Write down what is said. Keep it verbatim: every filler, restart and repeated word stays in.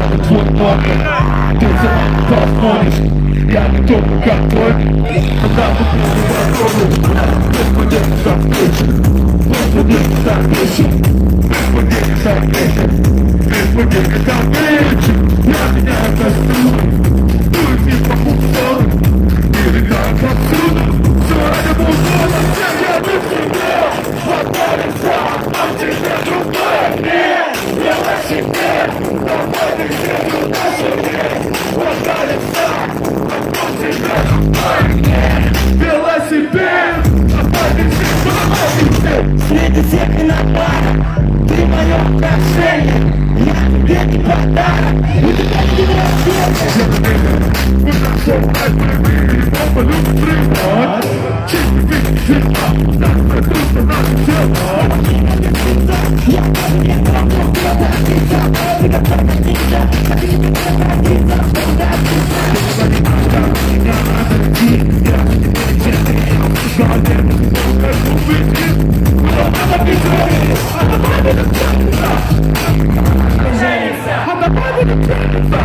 знаю твой номер. Ты за мной посмотришь, я не только как твой. Когда мы пьем водой, Господи, запрещен. Господи, запрещен. Господи, запрещен. Господи, запрещен. Я меня кастрюлю, дует не по пустому. Передай повсюду, все это музона. Я без тебя, отправился, а в тебе другое. Нет, я на себе, домой ты где-то на себе. Отправился, а в тебе другое. Нет, велосипед, отправился, отправился. Среди всех и на пара, ты мое украшение. Я тебе не подарок, у тебя не рождение. Мы нашел отправили, оба любят прибор. Чистый вид зерна, нас прокрутно наше тело. Я тоже не могу превратиться, ты как прокатиться, а ты не прекратиться, превратиться. Я надо идти, я не честный, жален, это выйти. Но надо бежать, а давай будем жениться. А давай будем жениться.